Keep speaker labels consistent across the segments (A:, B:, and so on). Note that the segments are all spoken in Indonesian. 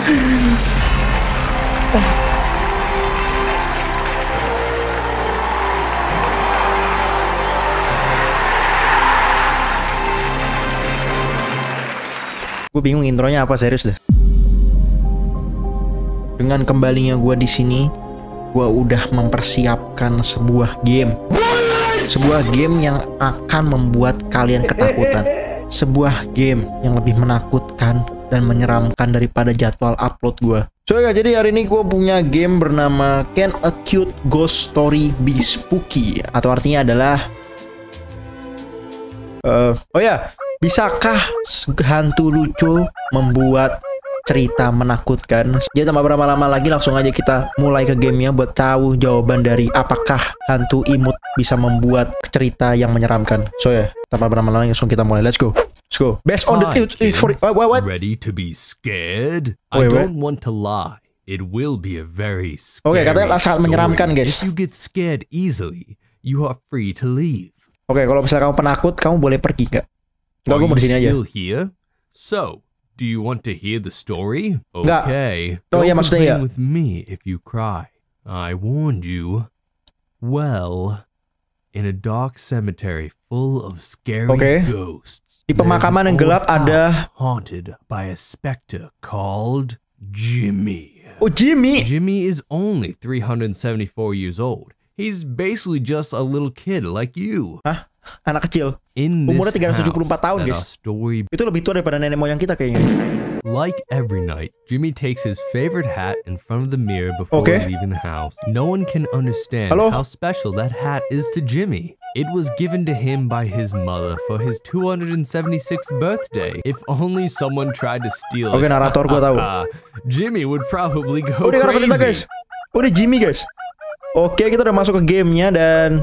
A: Gue bingung intronya apa, serius deh. Dengan kembalinya gue di sini, gue udah mempersiapkan sebuah game. Sebuah game yang akan membuat kalian ketakutan. Sebuah game yang lebih menakutkan dan menyeramkan daripada jadwal upload gue. So ya, jadi hari ini gue punya game bernama Can a Cute Ghost Story Be Spooky? Atau artinya adalah bisakah hantu lucu membuat cerita menakutkan? Jadi tanpa berlama-lama lagi, langsung aja kita mulai ke gamenya buat tahu jawaban dari apakah hantu imut bisa membuat cerita yang menyeramkan. So ya, tanpa berlama-lama langsung kita mulai. Let's go. Let's go. Based on the what?
B: Ready to be scared? I don't want to lie. It will be a very scary
A: katanya sangat menyeramkan, guys.
B: If you get scared easily, you are free to leave.
A: Kalau misalnya kamu penakut, kamu boleh pergi nggak? Nggak, gue mau di sini aja.
B: Still here? So, do you want to hear the story?
A: Nggak.
B: Okay.
A: Oh iya, maksudnya ya.
B: With me if you cry. I warned you. Well, in a dark cemetery full of scary ghosts.
A: Di pemakaman yang gelap ada
B: haunted by a specter called Jimmy.
A: Oh, Jimmy.
B: Jimmy is only 374 years old. He's basically just a little kid like you.
A: Hah? Anak kecil.
B: Umurnya
A: 374 tahun, guys. Itu lebih tua daripada nenek moyang kita kayaknya.
B: Like every night, Jimmy takes his favorite hat in front of the mirror before leaving the house. No one can understand how special that hat is to Jimmy. It was given to him by his mother for his 276th birthday. If only someone tried to steal it.
A: Narator gua tahu.
B: Jimmy would probably go
A: crazy.
B: Kita,
A: guys. Udah Jimmy, guys. Kita udah masuk ke gamenya dan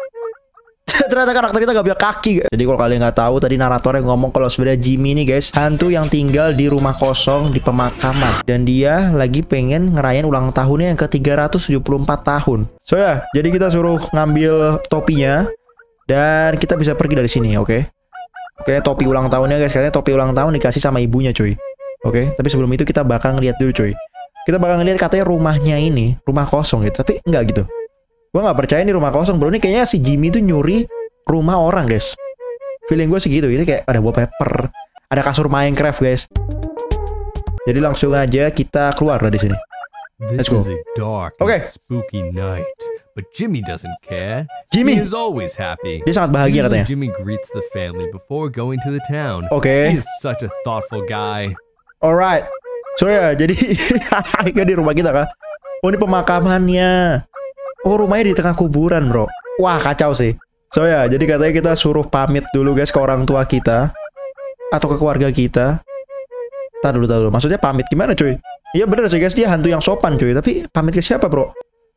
A: ternyata karakter kita gak punya kaki. Jadi kalau kalian nggak tahu, tadi naratornya ngomong kalau sebenarnya Jimmy nih, guys, hantu yang tinggal di rumah kosong di pemakaman, dan dia lagi pengen ngerayain ulang tahunnya yang ke 374 tahun. So ya, jadi kita suruh ngambil topinya dan kita bisa pergi dari sini. Oke, topi ulang tahunnya, guys, katanya topi ulang tahun dikasih sama ibunya, cuy. Tapi sebelum itu kita bakal ngeliat dulu, cuy. Kita bakal ngeliat katanya rumahnya ini rumah kosong gitu, tapi enggak gitu. Gue nggak percaya ini rumah kosong, bro. Ini kayaknya si Jimmy tuh nyuri rumah orang, guys. Feeling gue segitu. Ini kayak ada wallpaper, ada kasur Minecraft, guys. Jadi langsung aja kita keluar dari sini. Let's go.
B: This is a dark and spooky night, but Jimmy doesn't care.
A: Jimmy
B: is always happy.
A: Dia sangat bahagia katanya.
B: Jimmy greets the family before going to the town.
A: He
B: is such a thoughtful guy.
A: Alright. So ya, jadi di rumah kita kan. Oh, ini pemakamannya. Oh, rumahnya di tengah kuburan, bro. Wah, kacau sih. So ya, jadi katanya kita suruh pamit dulu, guys, ke orang tua kita atau ke keluarga kita. Tar dulu. Maksudnya pamit gimana, cuy? Iya bener sih, guys, dia hantu yang sopan, cuy. Tapi pamit ke siapa, bro?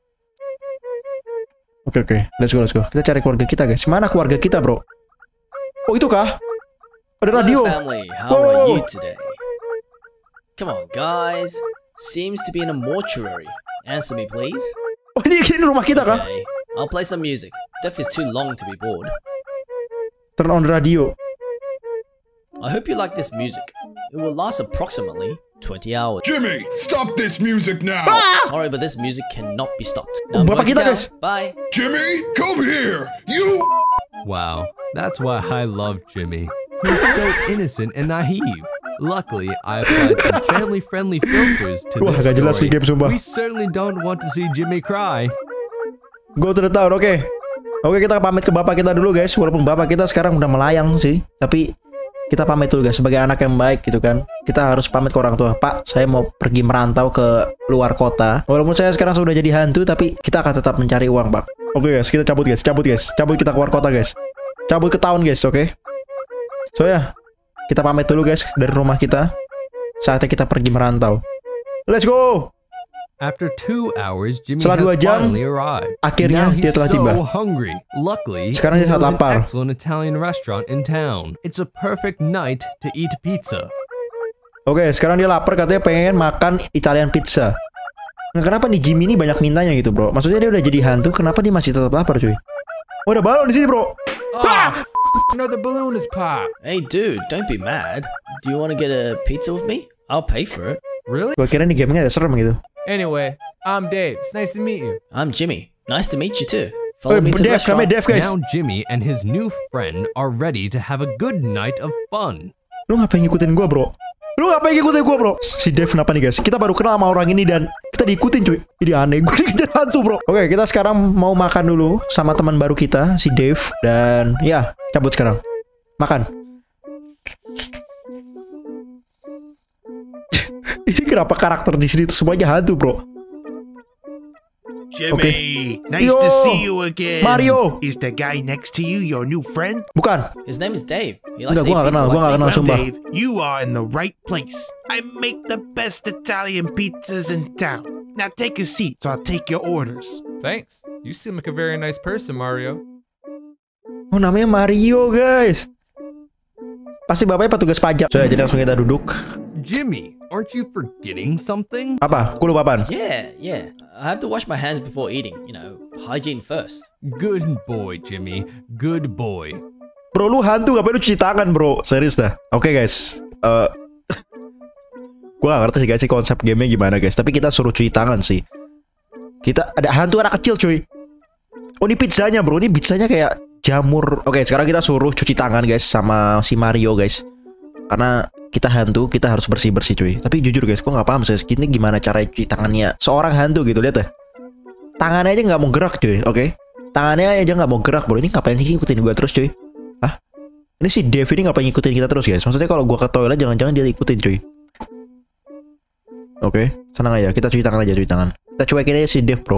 A: Oke. Let's go. Kita cari keluarga kita, guys. Mana keluarga kita, bro? Oh, itu kah? Ada radio.
C: Hello, family. How are you today? Come on, guys. Seems to be in a mortuary. Answer me, please.
A: Oh, ini rumah kita kah?
C: Okay, I'll play some music. Death is too long to be bored.
A: Turn on radio.
C: I hope you like this music. It will last approximately 20 hours.
D: Jimmy, stop this music now!
C: Sorry, but this music cannot be stopped. Now I'm
A: Bapak
C: going
A: kita,
C: to town.
A: guys.
C: Bye.
D: Jimmy, come here! You...
B: Wow, that's why I love Jimmy. He's so innocent and naive. Luckily, I applied some family-friendly filters to this
A: gak jelas
B: story.
A: Game, sumpah.
B: We certainly don't want to see Jimmy cry.
A: Go to the town, oke, kita pamit ke bapak kita dulu, guys. Walaupun bapak kita sekarang udah melayang sih, tapi kita pamit dulu, guys. Sebagai anak yang baik gitu kan, kita harus pamit ke orang tua. Pak, saya mau pergi merantau ke luar kota. Walaupun saya sekarang sudah jadi hantu, tapi kita akan tetap mencari uang, Pak. Oke, guys, kita cabut, guys. Cabut kita keluar kota, guys. Cabut ke town, guys, oke? So ya, kita pamit dulu, guys, dari rumah kita. Saatnya kita pergi merantau. Let's go!
B: After 2 hours, Jimmy
A: Setelah 2
B: has
A: jam,
B: finally arrived.
A: akhirnya dia telah tiba.
B: Hungry. Luckily,
A: sekarang dia sangat lapar.
B: An excellent Italian restaurant in town. It's a perfect night to eat pizza.
A: Oke, sekarang dia lapar, katanya pengen makan Italian pizza. Nah, kenapa nih Jimmy ini banyak mintanya gitu, bro? Maksudnya dia udah jadi hantu, kenapa dia masih tetap lapar, cuy? Oh, ada balon di sini, bro.
E: Another balloon is popped.
C: Hey, dude, don't be mad. Do you want to get a pizza with me? I'll pay for it.
B: Really?
A: Gua kira nih gamenya agak serem gitu.
E: Anyway, I'm Dave. It's nice to meet you.
C: I'm Jimmy. Nice to meet you too. Follow me to the
A: Dev, namanya
C: restaurant.
A: Dev guys.
B: Now Jimmy and his new friend are ready to have a good night of fun.
A: Lu ngapain ngikutin gua, bro? Lu ngapain ngikutin gua, bro? Si Dev kenapa nih, guys? Kita baru kenal sama orang ini dan kita diikutin, cuy. Jadi aneh, gua dikejar hantu, bro. Oke, kita sekarang mau makan dulu sama teman baru kita, si Dev. Dan ya, cabut sekarang. Makan. Ini kenapa karakter di sini tuh semuanya hantu, bro?
F: Jimmy, nice
A: Yo,
F: to see you again.
A: Mario.
F: Is the guy next to you your new friend?
A: Bukan.
C: His name is Dave. He likes
A: Enggak,
C: to eat
A: gua gak
C: pizza
A: kenal,
C: like
A: gua gak
C: me.
A: kenal,
F: Well,
A: sumpah.
F: Dave, you are in the right place. I make the best Italian pizzas in town. Now take a seat so I'll take your orders.
E: Thanks. You seem like a very nice person, Mario.
A: Oh, namanya Mario, guys. Pasti bapaknya petugas pajak. So, jadi langsung kita duduk.
B: Jimmy, aren't you forgetting something?
A: Apa? Gua lupa apaan?
C: Yeah. I have to wash my hands before eating. You know, hygiene first.
B: Good boy, Jimmy. Good boy.
A: Bro, lu hantu ngapain lu cuci tangan, bro? Serius dah. Oke, guys. Gua gak ngerti sih guys sih konsep gamenya gimana, guys. Tapi kita suruh cuci tangan sih. Kita ada hantu anak kecil, cuy. Oh, ini pizzanya, bro. Ini pizzanya kayak jamur. Oke, sekarang kita suruh cuci tangan, guys, sama si Mario, guys. Karena kita hantu, kita harus bersih-bersih, cuy. Tapi jujur, guys, gua nggak paham sih ini gimana cara cuci tangannya seorang hantu gitu. Lihat deh. Tangannya aja nggak mau gerak, cuy. Oke. Tangannya aja nggak mau gerak, bro. Ini ngapain sih ngikutin gua terus, cuy? Hah? Ini si Dev ini ngapain ngikutin kita terus, guys? Maksudnya kalau gua ke toilet jangan-jangan dia ikutin, cuy. Oke, senang aja. Kita cuci tangan aja, cuci tangan. Kita cuekin aja si Dev, bro.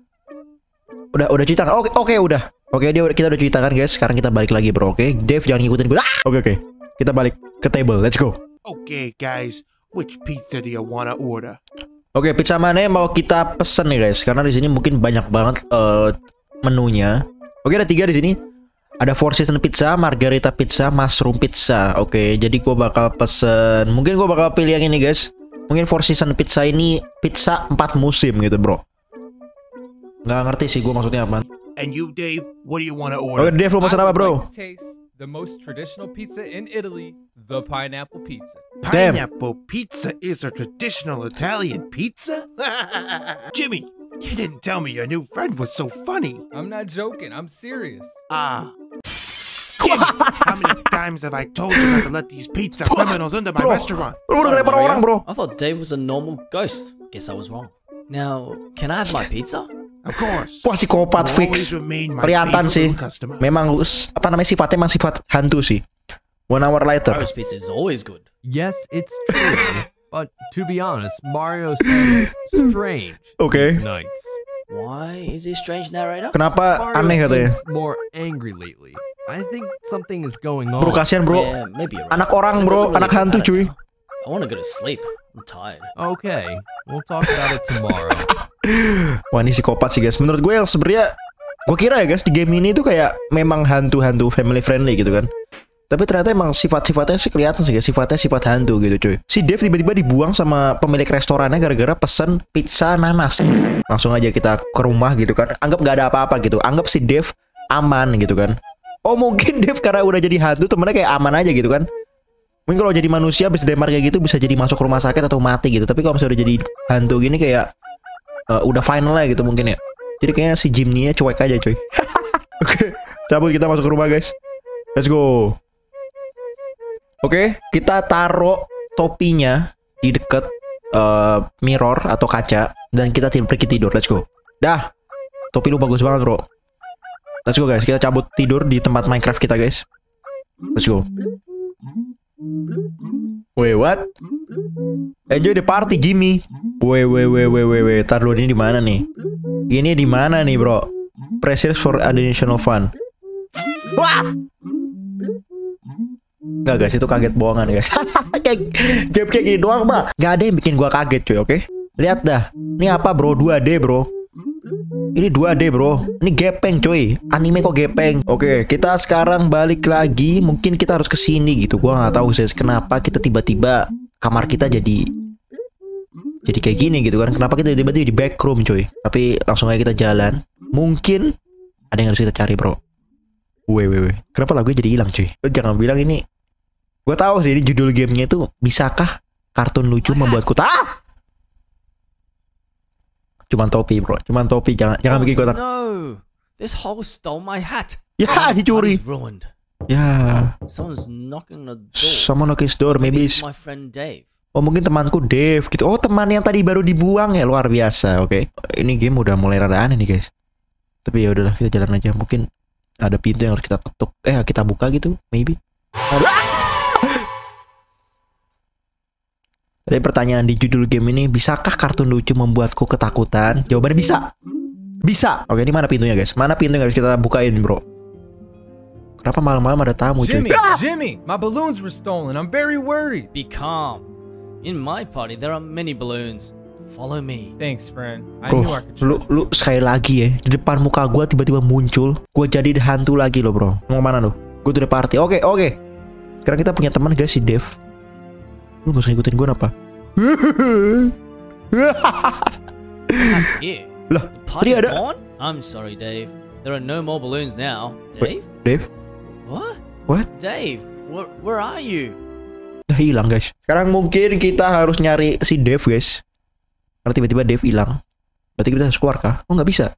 A: Udah cuci tangan. Oke, udah. Oke, kita udah cuci tangan, guys. Sekarang kita balik lagi, bro. Oke, Dev jangan ngikutin gua. Oke. Kita balik ke table. Let's go.
F: Okay, guys, which pizza do you wanna order?
A: Oke, pizza mana yang mau kita pesen nih, guys? Karena di sini mungkin banyak banget menunya. Oke, ada 3 di sini. Ada four season pizza, margarita pizza, mushroom pizza. Oke, jadi gua bakal pesen. Mungkin gua bakal pilih yang ini, guys. Mungkin four season pizza ini pizza 4 musim gitu, bro. Nggak ngerti sih gua maksudnya apa.
F: And you, Dave, what do you wanna
A: Oke,
F: order?
A: Dev, lu pesen apa,
E: I would
A: bro?
E: like to taste the most traditional pizza in Italy, the pineapple pizza.
A: Damn.
F: Pineapple pizza is a traditional Italian pizza? Jimmy, you didn't tell me your new friend was so funny.
E: I'm not joking. I'm serious.
F: Jimmy, how many times have I told you not to let these pizza criminals into my restaurant?
A: Lu udah ngelempar orang, bro.
C: I thought Dave was a normal ghost. Guess I was wrong. Now, can I have my pizza?
F: Of course.
A: Wah, psikopat
F: You'll
A: fix.
F: always remain my
A: Kelihatan
F: favorite
A: sih.
F: customer.
A: Memang apa namanya sifatnya emang sifat hantu sih. 1 hour later.
C: Mario's pizza is always good.
B: Yes, it's true. But to be honest, Mario seems strange
A: Okay.
B: these nights.
C: Why is he a strange narrator?
A: Kenapa aneh
B: Mario
A: katanya?
B: seems more angry lately. I think something is going on.
A: Bro, kasihan, bro.
C: Yeah, maybe you're right.
A: Anak orang,
C: It
A: bro.
C: doesn't really
A: Anak hantu,
C: matter
A: cuy.
C: now. I want to go to sleep. I'm tired.
B: Okay, we'll talk about it tomorrow.
A: Wah, ini psikopat sih, guys. Menurut gue yang sebenarnya gue kira ya, guys, di game ini tuh kayak memang hantu-hantu family friendly gitu kan. Tapi ternyata emang sifat-sifatnya sih kelihatan sih, guys. Sifatnya sifat hantu gitu, cuy. Si Dev tiba-tiba dibuang sama pemilik restorannya gara-gara pesen pizza nanas. Langsung aja kita ke rumah gitu kan. Anggap gak ada apa-apa gitu. Anggap si Dev aman gitu kan. Oh, mungkin Dev karena udah jadi hantu temennya kayak aman aja gitu kan. Mungkin kalau jadi manusia habis dilempar kayak gitu bisa jadi masuk rumah sakit atau mati gitu. Tapi kalau misalnya udah jadi hantu gini kayak udah final lah gitu mungkin ya. Jadi kayaknya si Jimny-nya cuek aja, cuy. Oke, cabut, kita masuk ke rumah, guys. Let's go. Oke, kita taruh topinya di deket mirror atau kaca dan kita pergi tidur. Let's go. Dah. Topi lu bagus banget, bro. Let's go, guys. Kita cabut tidur di tempat Minecraft kita, guys. Let's go. Wait, what? Enjoy the party, Jimmy. Wait. Tar dulu, ini di mana nih? Ini di mana nih, bro? Press here for additional fun. Wah! Gak, guys, itu kaget bohongan, guys. Kayak gini doang, Bang. Gak ada yang bikin gua kaget, cuy, oke? Lihat dah. Ini apa, bro? 2D, bro. Ini 2D, bro. Ini gepeng, cuy. Anime kok gepeng. Oke, kita sekarang balik lagi. Mungkin kita harus ke sini gitu. Gua nggak tahu sih kenapa kita tiba-tiba kamar kita jadi kayak gini gitu kan. Kenapa kita tiba-tiba di back room, cuy. Tapi langsung aja kita jalan. Mungkin ada yang harus kita cari, bro. Wait. Kenapa lagunya jadi hilang, cuy? Lo jangan bilang ini. Gua tahu sih ini judul gamenya itu bisakah kartun lucu membuatku Cuman topi bro, cuman topi, jangan bikin kotak.
C: No, this hole stole my hat.
A: Ya, dicuri.
C: Ruined.
A: Ya.
C: Someone's knocking the door.
A: Someone knock his door, maybe it's
C: my friend Dave.
A: Oh mungkin temanku Dave gitu. Oh teman yang tadi baru dibuang ya, luar biasa. Oke. Ini game udah mulai rada aneh nih guys. Tapi ya udahlah, kita jalan aja. Mungkin ada pintu yang harus kita ketuk. Kita buka gitu, maybe. Tadi pertanyaan di judul game ini, bisakah kartun lucu membuatku ketakutan? Jawabannya bisa. Bisa. Oke, ini mana pintunya guys? Mana pintu yang harus kita bukain bro? Kenapa malam-malam ada tamu cuy?
E: Jimmy, my balloons were stolen. I'm very worried.
C: Be calm. In my party there are many balloons. Follow me.
E: Thanks, friend. I
A: Bro,
E: knew I could trust
A: lu sekali lagi ya, di depan muka gua tiba-tiba muncul. Gua jadi hantu lagi loh bro. Mau mana lu? Gua udah party. Oke. Sekarang kita punya teman guys, si Dave. Lu gak usah ngikutin gue apa? Lah, tadi ada.
C: I'm sorry, Dave. There are no more balloons now.
A: Wait, Dave? What?
C: Dave, where are you?
A: Udah hilang guys. Sekarang mungkin kita harus nyari si Dave guys. Karena tiba-tiba Dave hilang. Berarti kita harus keluar kah? Oh nggak bisa.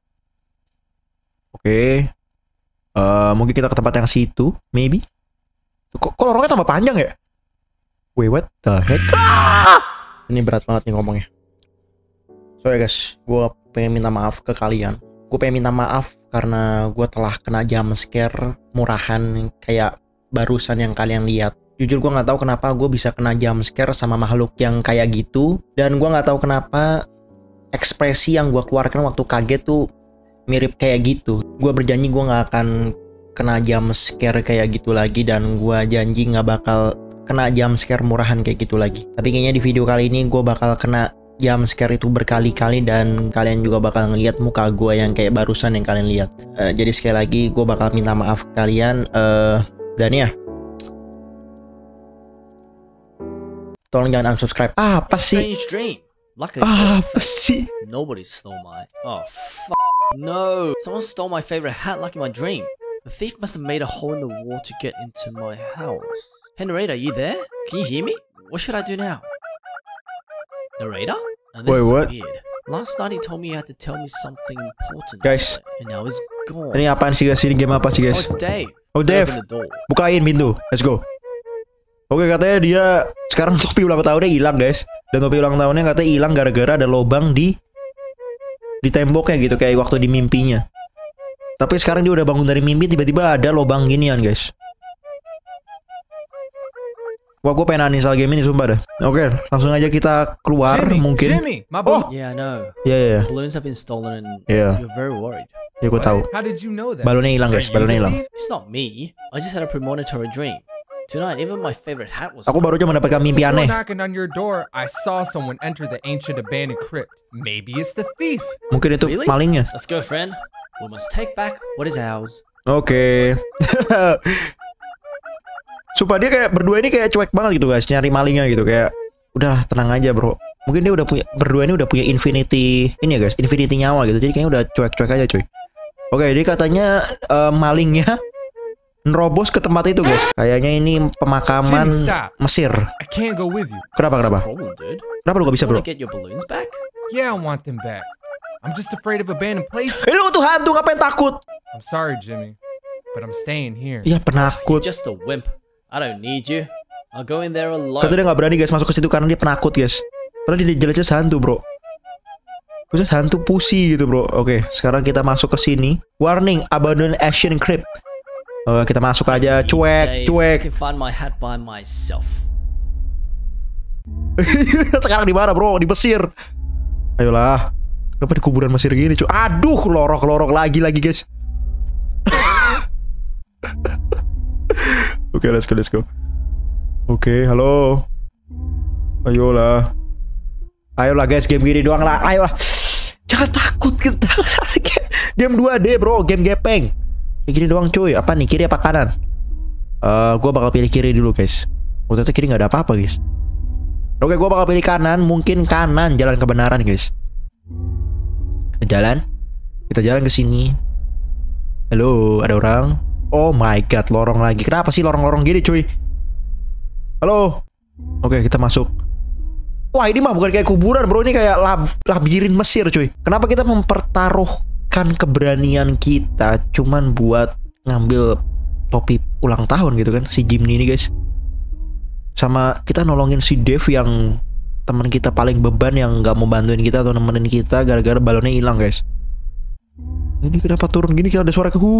A: Oke. Mungkin kita ke tempat yang situ, maybe. Kok lorongnya tambah panjang ya? Wait, what the heck? Ini berat banget nih ngomongnya. Sorry guys, gue pengen minta maaf ke kalian. Gue pengen minta maaf karena gue telah kena jump scare murahan kayak barusan yang kalian lihat. Jujur gue nggak tahu kenapa gue bisa kena jump scare sama makhluk yang kayak gitu. Dan gue nggak tahu kenapa ekspresi yang gue keluarkan waktu kaget tuh mirip kayak gitu. Gue berjanji gue nggak akan kena jump scare kayak gitu lagi. Dan gue janji nggak bakal kena jump scare murahan kayak gitu lagi. Tapi kayaknya di video kali ini gue bakal kena jump scare itu berkali-kali. Dan kalian juga bakal ngeliat muka gue yang kayak barusan yang kalian lihat. Jadi sekali lagi gue bakal minta maaf ke kalian. Dan ya, tolong jangan unsubscribe. Apa sih? Apa sih?
C: Nobody stole my... Oh, no. Someone stole my favorite hat like in my dream. The thief must have made a hole in the wall to get into my house. Hey, narrator, are you there? Can you hear me? What should I do now? Narrator? And this
A: Wait, what?
C: is weird. Last night he told me he had to tell me something important.
A: Guys.
C: And now he's gone.
A: Ini apaan sih guys? Ini game apa sih
C: Oh,
A: guys?
C: it's Dave.
A: Oh, Dave.
C: Open the door.
A: Bukain pintu. Let's go. Oke, katanya dia sekarang topi ulang tahunnya hilang guys. Dan topi ulang tahunnya katanya hilang gara-gara ada lubang di temboknya gitu, kayak waktu di mimpinya. Tapi sekarang dia udah bangun dari mimpi, tiba-tiba ada lubang ginian guys. Wah, gue pengen uninstall game ini sumpah dah. Oke, langsung aja kita keluar mungkin.
E: Jimmy, my
C: Yeah, I know.
A: Yeah.
C: Balloons have been stolen and
A: Yeah.
C: you're very worried.
A: Ya gue tahu.
E: How did you know that?
A: Balonnya hilang guys, balonnya hilang.
C: It's not me. I just had a premonitory dream. Tonight, even my favorite hat was...
A: Aku baru aja mendapatkan mimpi
E: Before
A: aneh.
E: knocking on your door, I saw someone enter the ancient abandoned crypt. Maybe it's the thief.
A: Mungkin itu
C: Really?
A: malingnya.
C: Let's go, friend. We must take back what is ours.
A: Oke. Sumpah dia kayak berdua ini kayak cuek banget gitu guys, nyari malingnya gitu, kayak udahlah tenang aja bro. Mungkin dia udah punya, berdua ini udah punya infinity ini ya guys, infinity nyawa gitu. Jadi kayaknya udah cuek-cuek aja cuy. Oke, jadi katanya malingnya nerobos ke tempat itu guys. Kayaknya ini pemakaman
E: Jimmy, stop.
A: Mesir.
E: I can't go with you.
A: Kenapa?
C: Problem, dude.
A: Kenapa lu gak bisa bro?
C: Want to get your balloons back?
E: Yeah, I want them back. I'm just afraid of abandoned places.
A: Lu tuh hantu, ngapain takut?
E: I'm sorry, Jimmy, but I'm staying here.
A: Iya penakut.
C: You're just a wimp. I don't need you. I'll go in there alone.
A: Katanya dia nggak berani guys masuk ke situ karena dia penakut guys. Padahal dia jelas-jelas hantu bro. Terus hantu pusi gitu bro. Oke, sekarang kita masuk ke sini. Warning, abandoned Asian crypt. Kita masuk aja, cuek.
C: I can find my hat by myself.
A: Sekarang di mana bro? Di Mesir. Ayolah. Kenapa di kuburan Mesir gini cuy? Aduh, lorok lagi guys. Oke, let's go. Oke, halo. Ayolah guys, game gini doang lah. Ayolah. Jangan takut kita. Game 2D bro, game gepeng. Kayak gini doang cuy. Apa nih, kiri apa kanan? Gue bakal pilih kiri dulu guys. Ternyata kiri nggak ada apa-apa guys. Oke, gue bakal pilih kanan. Mungkin kanan jalan kebenaran guys. Kita jalan ke sini. Halo, ada orang? Oh my god, lorong lagi. Kenapa sih lorong-lorong gini cuy? Halo. Oke, kita masuk. Wah, ini mah bukan kayak kuburan, bro. Ini kayak labirin Mesir, cuy. Kenapa kita mempertaruhkan keberanian kita cuman buat ngambil topi ulang tahun gitu kan, si Jimmy ini, guys. Sama kita nolongin si Dave yang teman kita paling beban, yang nggak mau bantuin kita atau nemenin kita gara-gara balonnya hilang, guys. Ini kenapa turun gini? Kita ada suara ke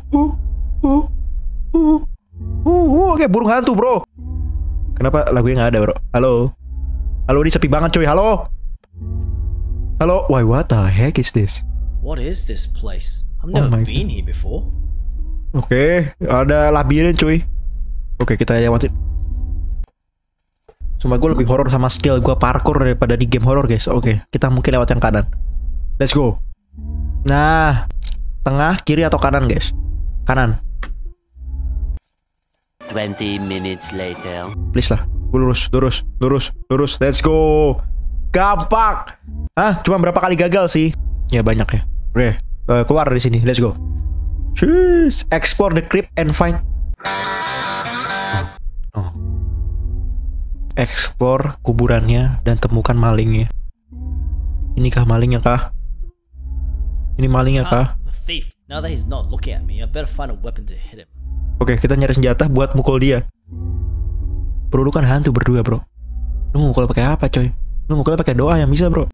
A: Oke, burung hantu, bro. Kenapa lagunya nggak ada, bro? Halo, halo, ini sepi banget, coy. Halo, halo. Why, what the heck is this?
C: What is this place? I've never been here before.
A: Oke, ada labirin, cuy. Oke, kita lewatin. Sumpah gue lebih horor sama skill gue parkour daripada di game horror, guys. Oke, kita mungkin lewat yang kanan. Let's go. Nah, tengah, kiri atau kanan, guys? Kanan.
G: 20 minutes later.
A: Please lah, lurus. Let's go. Gampang. Hah? Cuma berapa kali gagal sih? Ya banyak ya. Oke, keluar dari sini. Let's go. Cheers. Explore the crypt and find. Explore kuburannya dan temukan malingnya. Inikah malingnya kah? Ini malingnya kah?
C: The thief. Now that he's not looking at me, I better find a weapon to hit him.
A: Oke, kita nyari senjata buat mukul dia. Bro, lu kan hantu berdua, bro. Lu mukul pakai apa, coy? Lu mukulnya pakai doa yang bisa, bro.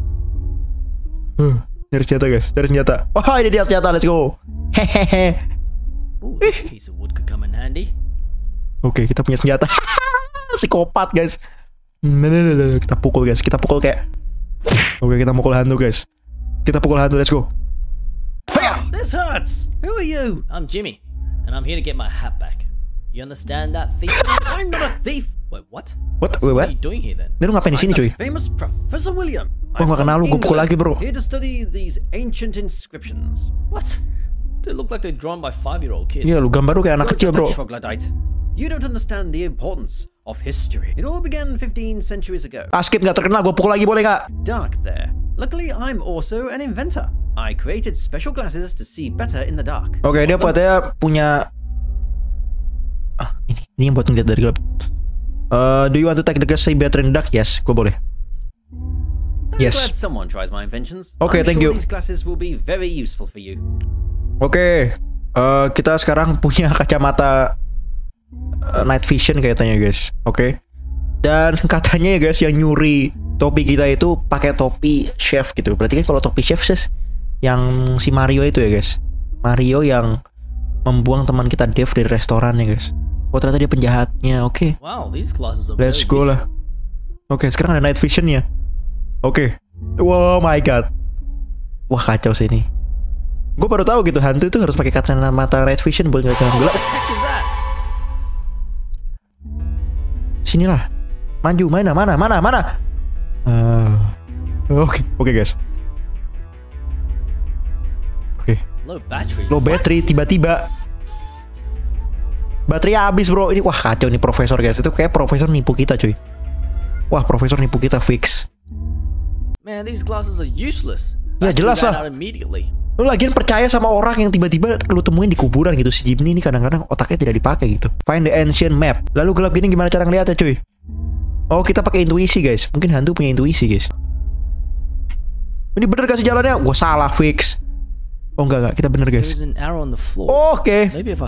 A: Nyari senjata, guys. Cari senjata. Wah, ini dia senjata. Let's go. Hehehe.
C: Ooh, this piece of wood could come in handy.
A: Oke, kita punya senjata. Psikopat, guys. Kita pukul, guys. Kita pukul kayak. Oke, kita mukul hantu, guys. Kita pukul hantu. Let's go.
C: This hurts. Who are you? I'm Jimmy, and I'm here to get my hat back. You understand that, thief? I'm not a thief. Wait, what?
A: What?
C: What are you doing here then?
A: Dia lu ngapain di sini, cuy?
H: Famous Professor William.
A: Gua nggak kenal lu, gua pukul lagi, bro.
H: Here to study these ancient inscriptions.
C: What? They look like they're drawn by 5-year-old kids.
A: Iya, lu gambar lu kayak anak kecil, bro.
H: Troglodyte. You don't understand the importance of history. It all began 15 centuries ago.
A: Skip, nggak terkenal, gua pukul lagi, boleh nggak?
H: Dark there. Luckily, I'm also an inventor. I created special glasses to see better in the dark.
A: Oke, dia punya ini yang buat ngeliat dari gelap. Do you want to take the glass see better in the dark? Yes, gue boleh. Yes.
H: I'm glad someone tries my inventions.
A: Okay, thank you.
H: These glasses will be very useful for you.
A: Oke, kita sekarang punya kacamata night vision kayaknya, guys. Oke. Dan katanya ya, guys, yang nyuri topi kita itu pakai topi chef gitu. Berarti kan kalau topi chef sih yang si Mario itu ya, guys. Mario yang membuang teman kita Dave dari restoran ya, guys. Oh, ternyata dia penjahatnya. Oke.
C: Wow, these glasses are
A: Let's go lah. Oke, sekarang ada night vision ya. Oke. Oh my god. Wah, kacau sih ini. Gue baru tahu gitu, hantu itu harus pakai kacamata night vision buat ngeliat gelap. Sinilah. Maju, mana? Oke, guys. Low battery tiba-tiba baterai habis, bro. Ini wah kacau nih profesor, guys. Itu kayak profesor nipu kita, cuy. Wah, profesor nipu kita fix.
C: Man, these glasses are useless.
A: Ya jelas lah. Lu lagian percaya sama orang yang tiba-tiba lu temuin di kuburan gitu. Si Jimmy ini kadang-kadang otaknya tidak dipakai gitu. Find the ancient map. Lalu gelap gini gimana cara ngeliatnya, cuy? Oh, kita pakai intuisi, guys. Mungkin hantu punya intuisi, guys. Ini bener kasih jalannya? Gua salah fix. Oh enggak, kita bener, guys. Oke.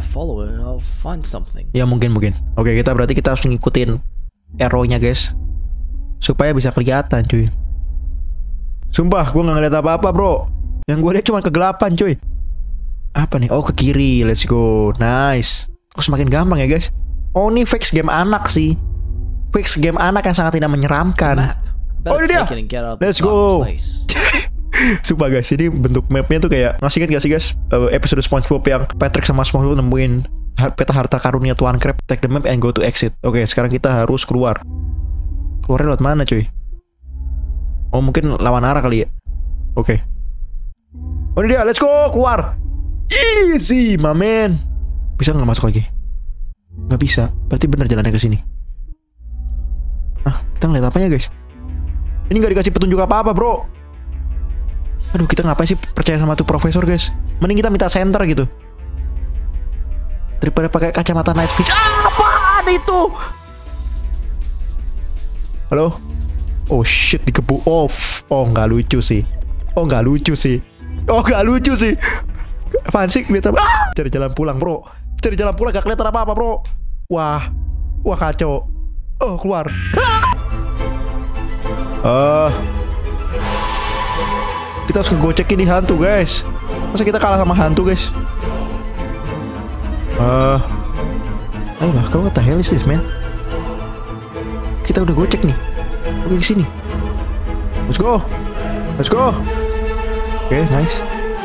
A: Ya mungkin. Oke, kita harus ngikutin arrow-nya, guys, supaya bisa kelihatan, cuy. Sumpah, gue nggak ngeliat apa-apa, bro. Yang gue lihat cuma kegelapan, cuy. Apa nih? Oh, ke kiri. Let's go. Nice. Kok semakin gampang ya, guys? Oh, ini fix game anak sih. Fix game anak yang sangat tidak menyeramkan. Oh, ini dia. Let's go. Sumpah, guys, ini bentuk mapnya tuh kayak ngasih kan gak sih, guys, episode SpongeBob yang Patrick sama SpongeBob nemuin peta harta karunnya Tuan Crab. Take the map and go to exit. Oke, sekarang kita harus keluar. Keluarnya lewat mana, cuy? Oh, mungkin lawan arah kali ya. Oke. Oh, ini dia. Let's go. Keluar. Easy, my man. Bisa nggak masuk lagi? Nggak bisa. Berarti bener jalannya ke sini. Kita ngeliat apanya, guys? Ini nggak dikasih petunjuk apa-apa, bro. Aduh, kita ngapain sih percaya sama tuh profesor, guys? Mending kita minta center gitu daripada pakai kacamata night vision. Apaan itu? Halo? Oh shit, dikebuk. Oh nggak lucu sih. Oh nggak lucu sih. Apaan sih kelihatan? Cari jalan pulang bro. Cari jalan pulang gak kelihatan apa-apa bro. Wah kacau. Oh keluar. Kita harus ngegocek ini hantu guys. Masa kita kalah sama hantu guys? Ayolah, kau what the hell is this man? Kita udah gocek nih. Oke, kesini. Let's go. Oke, nice.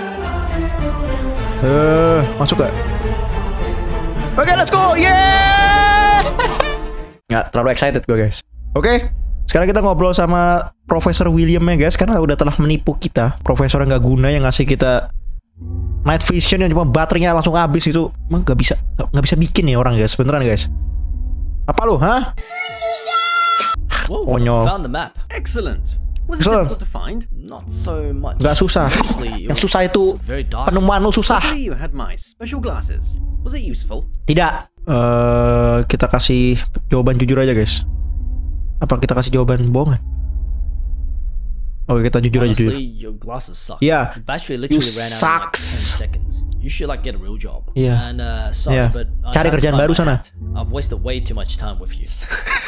A: Masuk gak? Oke, let's go. Yeah. Nggak terlalu excited gue guys. Oke. Sekarang kita ngobrol sama Profesor William ya guys, karena udah telah menipu kita. Profesor yang gak guna yang ngasih kita night vision yang cuma baterainya langsung habis itu. Emang gak bisa bikin nih orang guys, beneran guys. Apa lu, hah? Konyol.
H: Found the map. Excellent. Was it difficult to find?
C: Not so much.
A: Gak susah. Yang susah itu penemuan lu susah.
H: You had my special glasses. Was it useful?
A: Tidak. Kita kasih jawaban jujur aja guys. Apa kita kasih jawaban bohongan? Oke, kita jujur aja jujur.
C: Your glasses suck.
A: Yeah.
C: The battery literally ran out in like 10 seconds. You should like get a real job.
A: Yeah.
C: And sorry, but
A: cari kerjaan baru sana.
C: I've wasted way too much time with you.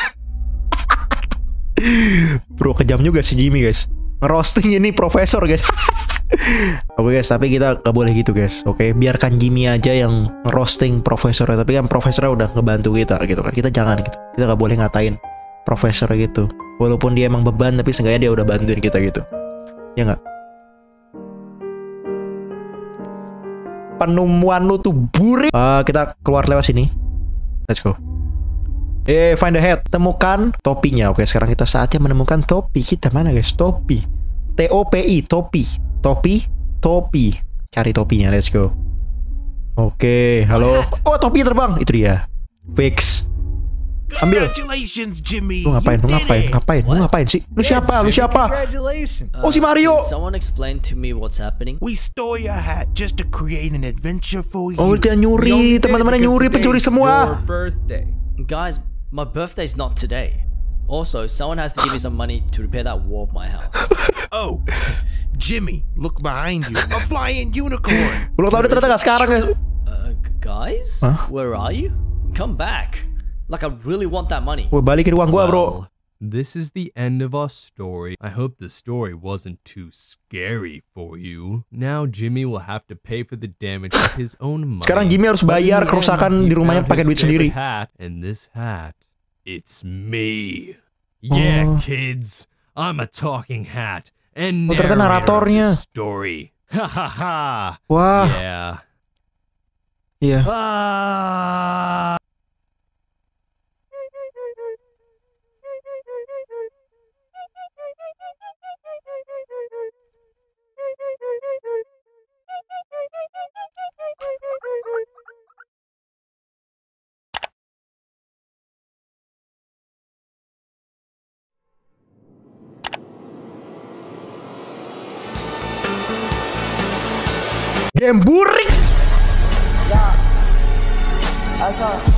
A: Bro, kejam juga si Jimmy guys. Ngerosting ini profesor guys. Oke guys, tapi kita gak boleh gitu guys. Oke, biarkan Jimmy aja yang ngerosting profesor. Tapi kan profesornya udah ngebantu kita gitu kan. Kita jangan gitu. Kita gak boleh ngatain profesor gitu. Walaupun dia emang beban, tapi seenggaknya dia udah bantuin kita gitu. Ya nggak? Penemuan lu tuh burik. Kita keluar lewat sini. Let's go. Find the head. Temukan topinya. Oke, sekarang kita saatnya menemukan topi. Kita mana guys? Topi. T-O-P-I. Topi. Cari topinya. Let's go. Oke, halo. Oh, topi terbang. Itu dia. Fix. Ambil.
F: Congratulations, Jimmy.
A: Lu ngapain sih? Lu siapa? Oh, si Mario.
C: Someone explain to me what's happening.
F: We stole your hat just to create an adventure for you.
A: Oh, dia nyuri. Teman-temannya nyuri, pencuri semua.
C: Guys, my birthday's not today. Also, someone has to give me some money to repair that wall of my house.
F: Oh, Jimmy, look behind you. A flying unicorn.
A: Belum tahu dia ternyata gak sekarang guys.
C: Guys, where are you? Come back. Like I really want that money.
A: Balikin uang gua, bro.
B: This is the end of our story. I hope the story wasn't too scary for you. Now Jimmy will have to pay for the damage with his own money.
A: Sekarang Jimmy harus bayar kerusakan di rumahnya pakai duit sendiri.
B: Hat, and this hat, it's me. Yeah, kids, I'm a talking hat and narrator of this story. Ha ha ha.
A: Wah. Yeah. Game burik.
I: Yeah.